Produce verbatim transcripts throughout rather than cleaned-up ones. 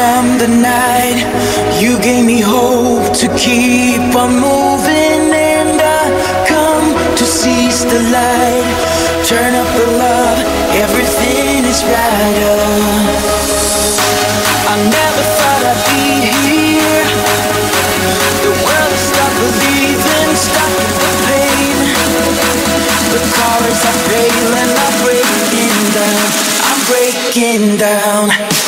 from the night. You gave me hope to keep on moving, and I come to seize the light. Turn up the love, everything is brighter. I never thought I'd be here. The world has stopped believing, stuck in the pain. The colors are pale and I'm breaking down. I'm breaking down.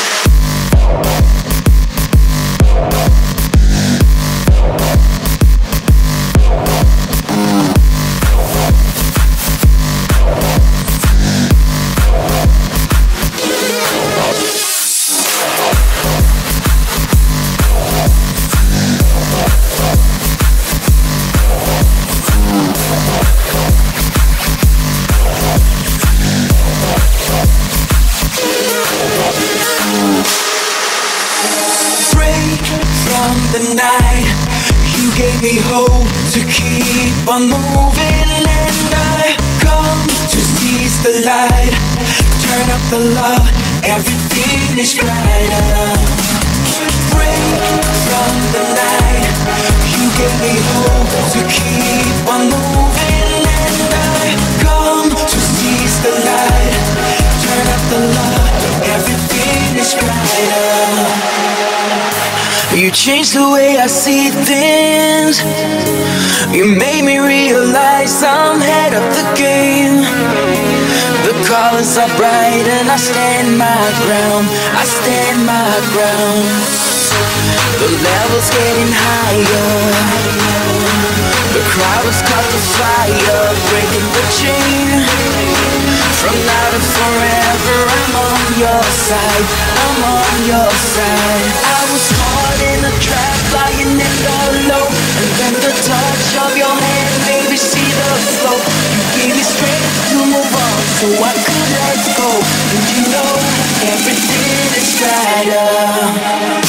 The night, you gave me hope to keep on moving, and I come to seize the light. Turn up the love, everything is brighter. Break from the night, you gave me hope to keep on moving, and I come to seize the light. Turn up the love, everything is brighter. You changed the way I see things. You made me realize I'm head of the game. The colors are bright and I stand my ground. I stand my ground. The level's getting higher. The crowd has caught the fire, breaking the chain. From now to forever, I'm on your side. I'm on your side. I was caught in a trap, lying in the low, and then the touch of your hand made me see the flow. You gave me strength to move on, so I could let go. And you know everything is brighter.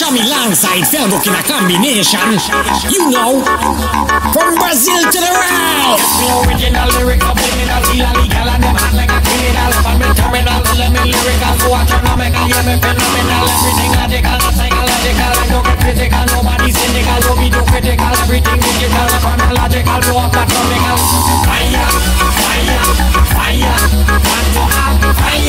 Sammy alongside Felbook in a combination. You know, from Brazil to the right. The original lyric of criminal, illegal, and them act like a criminal. But me terminal, let me lyrical, so astronomical, yeah, me phenomenal. Everything logical, not psychological. I don't get physical, nobody's cynical. Don't be too critical, everything digital, chronological, no atomical. Fire, fire, fire, want to have fire.